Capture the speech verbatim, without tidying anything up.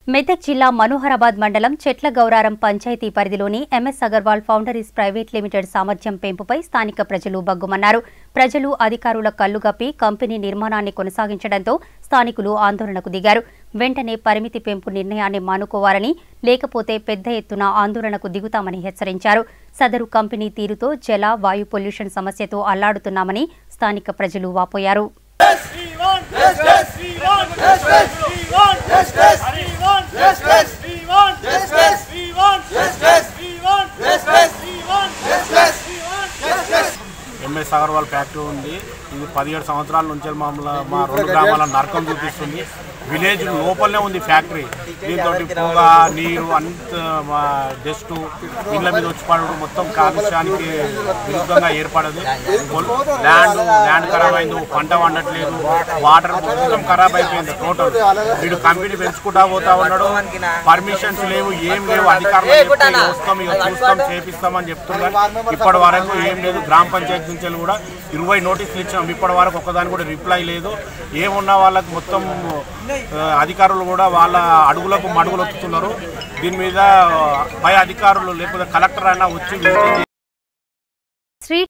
మెదక్ జిల్లా మనోహరాబాద్ మండలం చెట్ల గౌరారం పంచాయతీ పరిధిలోని MS Agarwal foundries private limited సామర్థ్యం పెంపుపై స్థానిక ప్రజలు బగ్గుమన్నారు. ప్రజలు అధికారుల కళ్లుగప్పి కంపెనీ నిర్మాణాన్ని కొనసాగించడంతో స్థానికులు ఆందోళనకు దిగారు. వెంటనే పరిమితి పెంపు నిర్ణయాన్ని మానుకోవాలని, లేకపోతే పెద్ద ఎత్తున ఆందోళనకు దిగుతామని హెచ్చరించారు. సదరు కంపెనీ తీరుతో జల, వాయు పొల్యూషన్ సమస్యతో అల్లాడుతున్నామని స్థానిక ప్రజలు వాపోయారు. ఎంఎస్ అగర్వాల్ ఫ్యాక్టరీ ఉంది. ఇది పదిహేడు సంవత్సరాల నుంచి మమ్మల్ని మా రెండు గ్రామాల నరకం చూపిస్తుంది. విలేజ్ లోపలనే ఉంది ఫ్యాక్టరీ. దీంతో పొగ, నీరు, అంత డస్ట్ ఇళ్ళ మీద వచ్చి పడడం మొత్తం కాలుష్యానికి విరుద్ధంగా ఏర్పడదు. ల్యాండ్ ల్యాండ్ ఖరాబ్ అయింది, పంట వండట్లేదు, వాటర్ మొత్తం ఖరాబ్ అయిపోయింది టోటల్. వీడు కంపెనీ పెంచుకుంటా పోతా ఉన్నాడు. పర్మిషన్స్ లేవు, ఏం లేవు. అధికారులు వస్తాం, ఇక చూస్తాం, చేపిస్తామని చెప్తున్నారు. ఇప్పటి వరకు ఏం లేదు. గ్రామ పంచాయతీ నుంచి కూడా ఇరవై నోటీసులు ఇచ్చాం. ఇప్పటి వరకు ఒక్కదాని కూడా రిప్లై లేదు. ఏమున్నా వాళ్ళకి మొత్తం అధికారులు కూడా వాళ్ళ అడుగులకు మడుగులు వస్తున్నారు. దీని మీద పై అధికారులు లేకపోతే కలెక్టర్ అయినా వచ్చి విజిట్